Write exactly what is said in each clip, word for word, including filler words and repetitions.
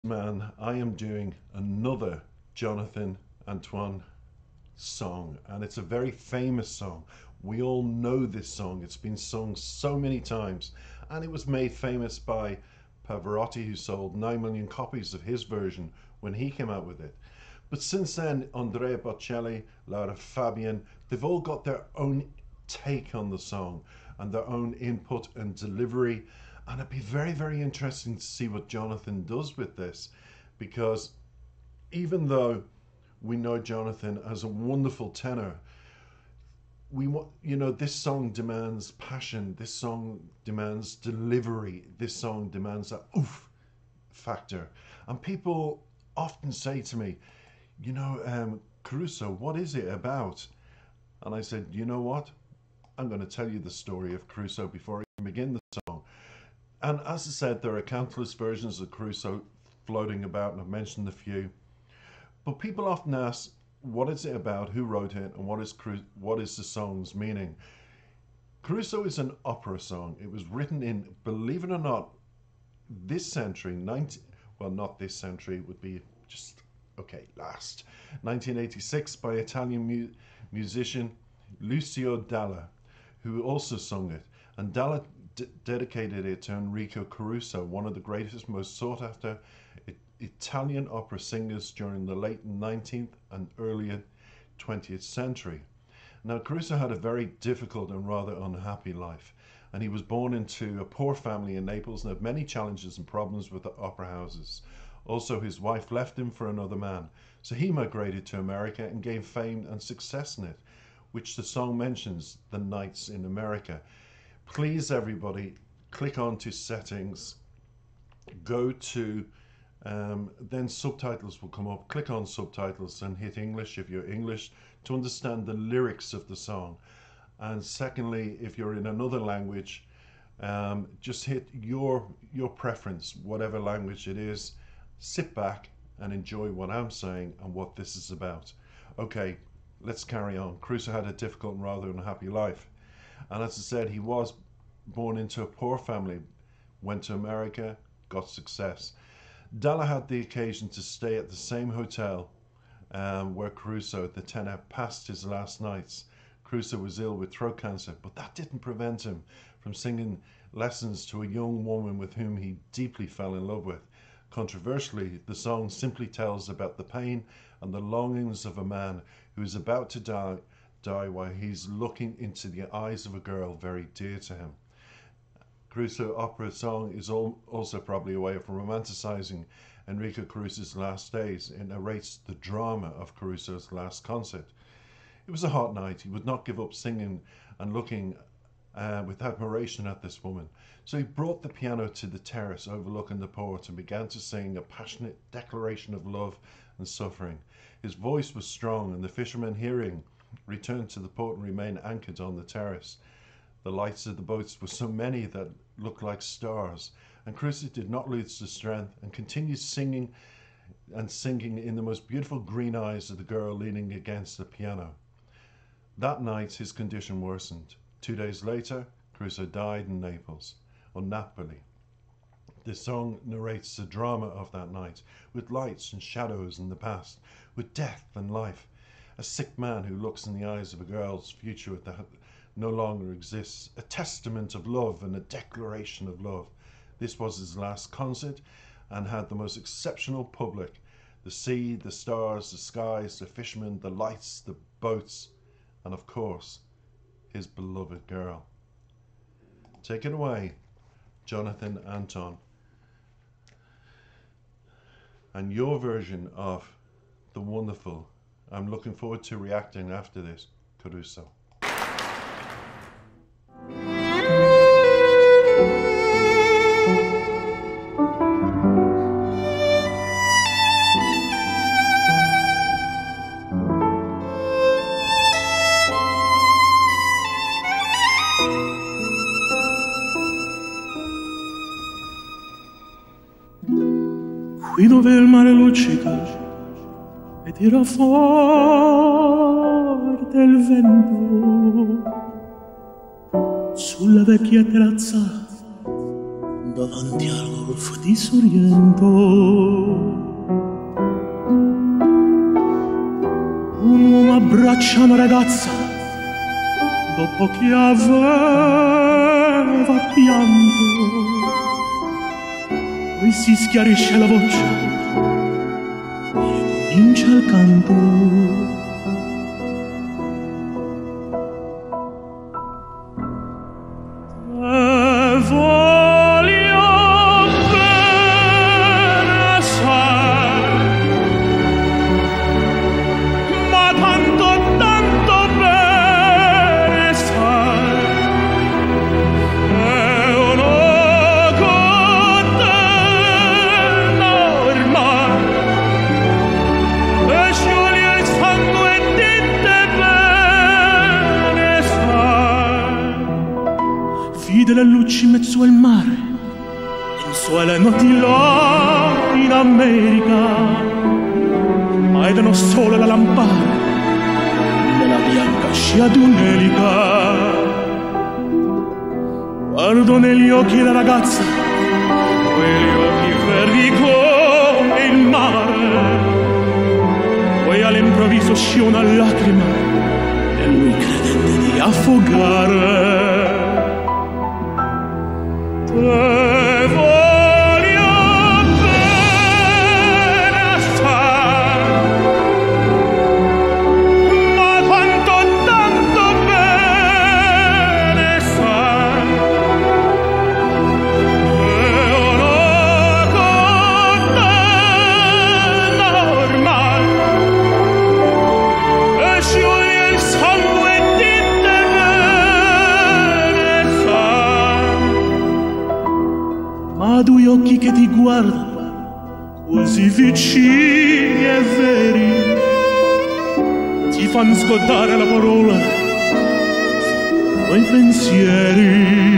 Man, I am doing another Jonathan Antoine song, and it's a very famous song. We all know this song. It's been sung so many times, and it was made famous by Pavarotti, who sold nine million copies of his version when he came out with it. But since then, Andrea Bocelli, Laura Fabian, they've all got their own take on the song and their own input and delivery. And it'd be very, very interesting to see what Jonathan does with this, because even though we know Jonathan as a wonderful tenor, we want, you know, this song demands passion, this song demands delivery, this song demands that oof factor. And people often say to me, you know, um, Caruso, what is it about? And I said, you know what? I'm going to tell you the story of Caruso before I can begin the song. And as I said, there are countless versions of Caruso floating about, and I've mentioned a few. But people often ask, what is it about, who wrote it, and what is Cru- what is the song's meaning? Caruso is an opera song. It was written in, believe it or not, this century, ninety, well, not this century, it would be just, okay, last, nineteen eighty-six, by Italian mu musician Lucio Dalla, who also sung it. And Dalla D dedicated it to Enrico Caruso, one of the greatest, most sought after I Italian opera singers during the late nineteenth and earlier twentieth century. Now, Caruso had a very difficult and rather unhappy life, and he was born into a poor family in Naples and had many challenges and problems with the opera houses. Also, his wife left him for another man, so he migrated to America and gained fame and success in it, which the song mentions, the nights in America. Please, everybody, click on to settings, go to, um, then subtitles will come up. Click on subtitles and hit English if you're English to understand the lyrics of the song. And secondly, if you're in another language, um, just hit your, your preference, whatever language it is. Sit back and enjoy what I'm saying and what this is about. Okay, let's carry on. Caruso had a difficult and rather unhappy life. And as I said, he was born into a poor family, went to America, got success. Dalla had the occasion to stay at the same hotel um, where Caruso, the tenor, passed his last nights. Caruso was ill with throat cancer, but that didn't prevent him from singing lessons to a young woman with whom he deeply fell in love with. Controversially, the song simply tells about the pain and the longings of a man who is about to die die while he's looking into the eyes of a girl very dear to him. Caruso opera song is also probably a way of romanticizing Enrico Caruso's last days. It narrates the drama of Caruso's last concert. It was a hot night. He would not give up singing and looking uh, with admiration at this woman. So he brought the piano to the terrace overlooking the port and began to sing a passionate declaration of love and suffering. His voice was strong, and the fishermen, hearing, returned to the port and remained anchored on the terrace. The lights of the boats were so many that looked like stars, and Caruso did not lose his strength and continued singing and singing in the most beautiful green eyes of the girl leaning against the piano. That night his condition worsened. Two days later, Caruso died in Naples, or Napoli. The song narrates the drama of that night, with lights and shadows in the past, with death and life. A sick man who looks in the eyes of a girl's future that no longer exists. A testament of love and a declaration of love. This was his last concert and had the most exceptional public. The sea, the stars, the skies, the fishermen, the lights, the boats, and of course, his beloved girl. Take it away, Jonathan Antoine. And your version of the wonderful, I'm looking forward to reacting after this, Caruso. Qui dove il mare luccica e tira forte il vento, sulla vecchia terrazza davanti al golfo di Sorrento. Un uomo abbraccia una ragazza dopo che aveva pianto, poi si schiarisce la voce e comincia il canto. Delle luci in mezzo al mare, lenzuola noti là in America, ma vedono solo la lampara nella bianca scia di un'elica. Guardo negli occhi la ragazza, quegli occhi verdi come il mare, poi all'improvviso scia una lacrima e lui credette di affogare. Te voglio bene assai, ma quanto tanto bene sai, e ora con te normal e scioglie il sangue di te bene sai. Ma due occhi che ti guardano così vicini e veri ti fanno scordare la parola, i pensieri.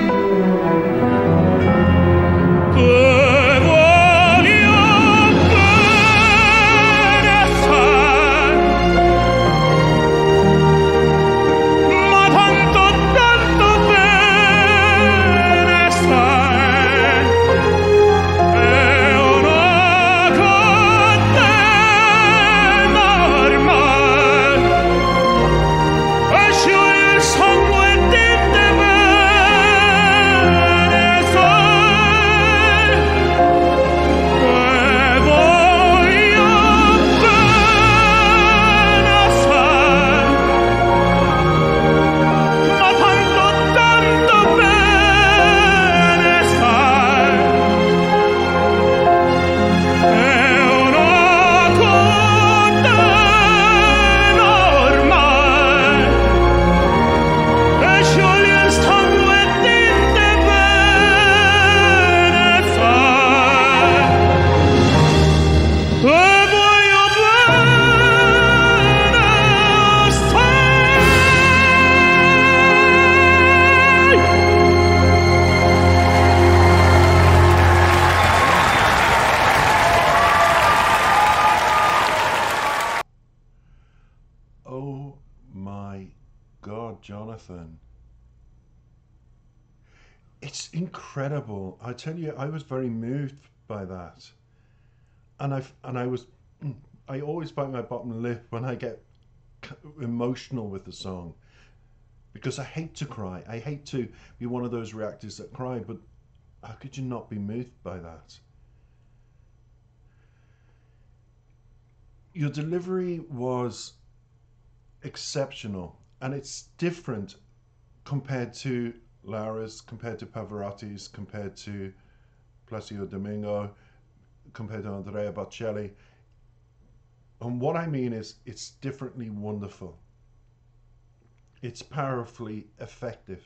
Te voglio bene assai, ma tanto tanto bene sai. Oh my God, Jonathan. It's incredible. I tell you, I was very moved by that. And I and I was I always bite my bottom lip when I get emotional with the song, because I hate to cry. I hate to be one of those reactors that cry, but how could you not be moved by that? Your delivery was exceptional, and it's different compared to Laura's, compared to Pavarotti's, compared to Placido Domingo, compared to Andrea Bocelli. And what I mean is, it's differently wonderful. It's powerfully effective.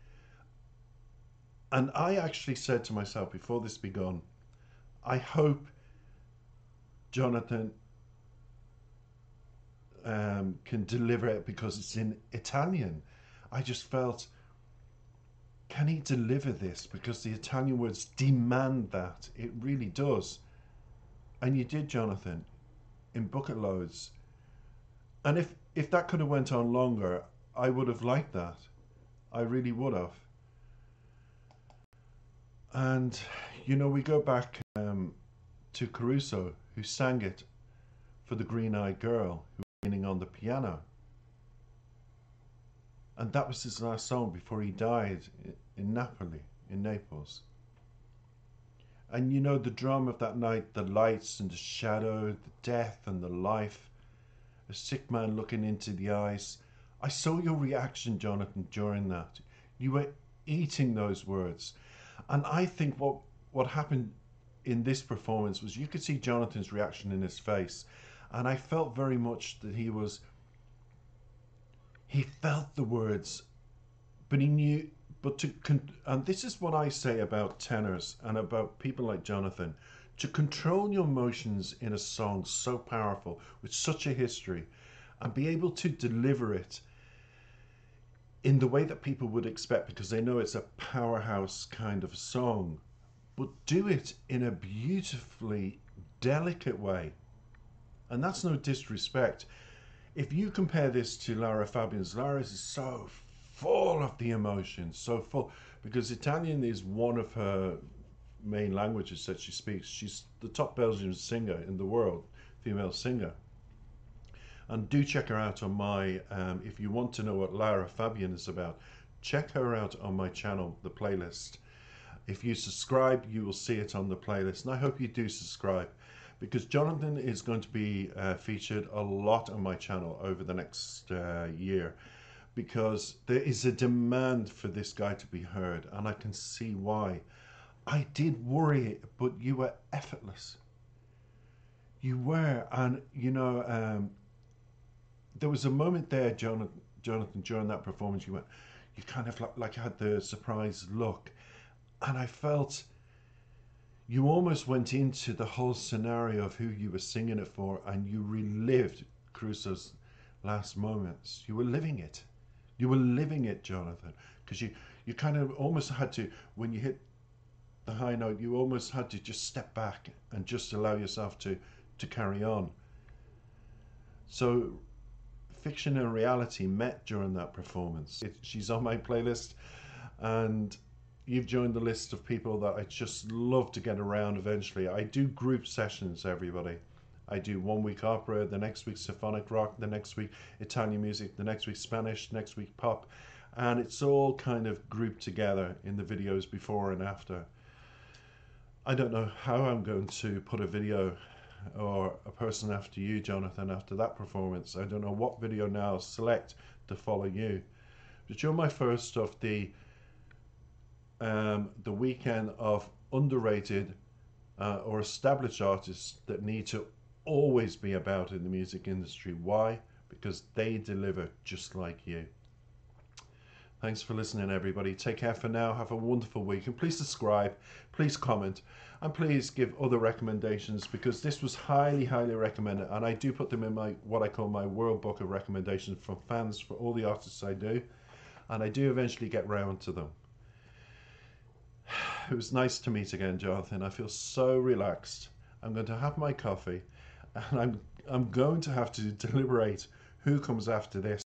And I actually said to myself before this began, I hope Jonathan um, can deliver it, because it's in Italian. I just felt, can he deliver this? Because the Italian words demand that. It really does. And you did, Jonathan, in bucket loads. And if, if that could have went on longer, I would have liked that. I really would have. And, you know, we go back um, to Caruso, who sang it for the green-eyed girl who was leaning on the piano. And that was his last song before he died in Napoli, in Naples. And you know, the drama of that night, the lights and the shadow, the death and the life, a sick man looking into the eyes. I saw your reaction, Jonathan, during that. You were eating those words. And I think what, what happened in this performance was you could see Jonathan's reaction in his face. And I felt very much that he was, he felt the words, but he knew, but to, and this is what I say about tenors and about people like Jonathan, to control your emotions in a song so powerful, with such a history, and be able to deliver it in the way that people would expect, because they know it's a powerhouse kind of song, but do it in a beautifully delicate way. And that's no disrespect. If you compare this to Lara Fabian's, Lara's is so full of the emotions, so full, because Italian is one of her main languages that she speaks. She's the top Belgian singer in the world, female singer. And do check her out on my, um, if you want to know what Lara Fabian is about, check her out on my channel, the playlist. If you subscribe, you will see it on the playlist. And I hope you do subscribe, because Jonathan is going to be uh, featured a lot on my channel over the next uh, year, because there is a demand for this guy to be heard, and I can see why. I did worry, but you were effortless. You were, and you know, um, there was a moment there, Jonathan, Jonathan, during that performance, you went, you kind of like, like had the surprised look, and I felt you almost went into the whole scenario of who you were singing it for, and you relived Caruso's last moments. You were living it. You were living it, Jonathan, because you, you kind of almost had to, when you hit the high note, you almost had to just step back and just allow yourself to, to carry on. So fiction and reality met during that performance. It, she's on my playlist, and you've joined the list of people that I just love to get around eventually. I do group sessions, everybody. I do one week opera, the next week symphonic rock, the next week Italian music, the next week Spanish, next week pop. And it's all kind of grouped together in the videos before and after. I don't know how I'm going to put a video or a person after you, Jonathan, after that performance. I don't know what video now I'll select to follow you. But you're my first of the um, the weekend of underrated uh, or established artists that need to always be about in the music industry. Why? Because they deliver just like you. Thanks for listening, everybody. Take care for now. Have a wonderful week, and please subscribe, please comment, and please give other recommendations, because this was highly highly recommended, and I do put them in my what I call my world book of recommendations from fans for all the artists I do, and I do eventually get round to them. It was nice to meet again, Jonathan. I feel so relaxed. I'm going to have my coffee, and I'm I'm going to have to deliberate who comes after this.